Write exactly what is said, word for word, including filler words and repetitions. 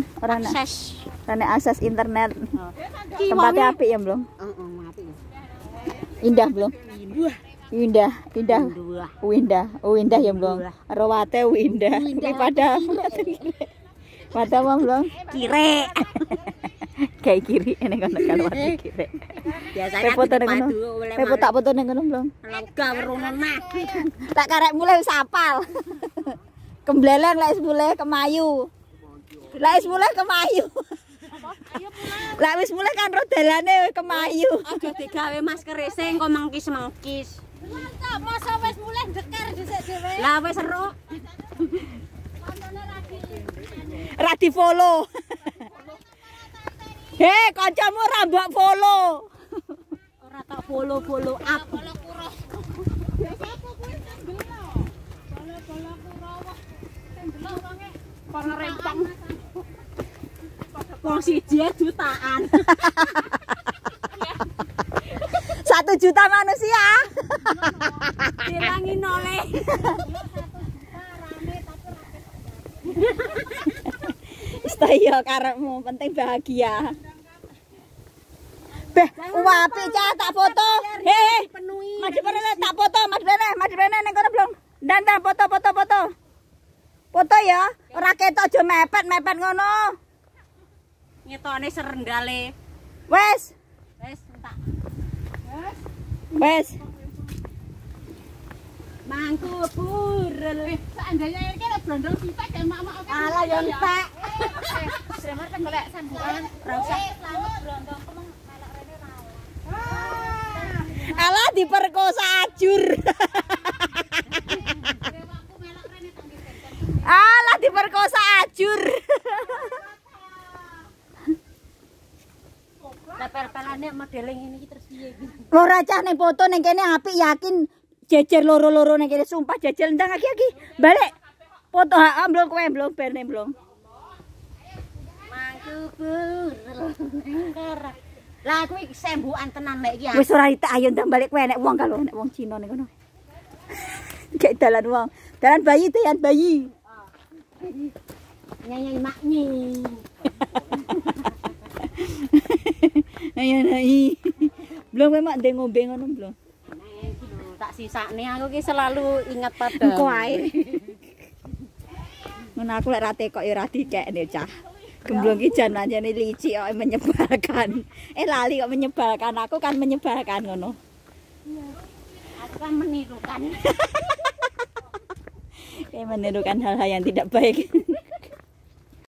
Orang akses. Rene akses internet. Oh. Tempatnya apik ya, belum? Heeh, apik. Indah, belum? Indah. Indah, indah. Windah, oh indah ya, belum? Rawate windah. Daripada pada mah belum? Kire. Kayak kiri ini kan kalau kiri. Biasanya foto ning ngono. Pepo tak foto ning ngono, belum? Lega werono nah. Tak karek mulai wis apal. Kembleleng lek wis mulai kemayu. Lek wis mulai kemayu. Lek wis mulai kan ro dalane kemayu. Aja digawe masker sing kok mengkis-mengkis. Mantap, masa wis mulai dekar dhisik dhewe. Lah wis seru. Ra di follow. Hei, kancamu ra mbok follow. Ora tak follow-follow up. Pengerempang. Wong siji jutaan. Satu juta manusia. Dilangi nole. Istaya karepmu, penting bahagia. Beh, wapi cah tak foto. Hei, maju rene tak foto, maju rene, maju rene ning kono belum. Dan dan foto foto foto. Foto ya, ora ketok aja mepet-mepet ngono. Ngetone serendale. Wes, Wes entak. wes. Mangku burel. Seandainya ini ada brondong kita kayak mak-mak. Alah ya entek. Sremer kan golek sambukan. Ora usah. Selamat brondong kemeng melok rene rawon. Alah diperkosa ajur. Alah diperkosa ajur. Lah pel-pelane modeling ini iki terus piye iki? Ora cah ning foto ning kene apik yakin jejer loro-loro ning kene sumpah jejer ndang aki-aki. Balik. Foto ha belum kowe belum berne belum. Mangku burel. Engkar. Lah kuwi sembukan tenan lek iki. Wis ora ditek ayo ndang balik kowe nek wong kalau nek wong Cina ning kono. Kayak dalan wong. Dalan bayi dalan bayi. Nyanyi maknyi. Ayo nai. Belum memang ndek ngombe ngono belum. Tak sisakne aku ki selalu ingat pada. Engko ae. Ngono aku lek ra tekok ya ora dikekne cah. Gemblong ki jan anjene licik kok menyebalkan. Eh lali kok menyebalkan, aku kan menyebalkan ngono. Aku kan menirukan. Kayak menirukan hal-hal yang tidak baik.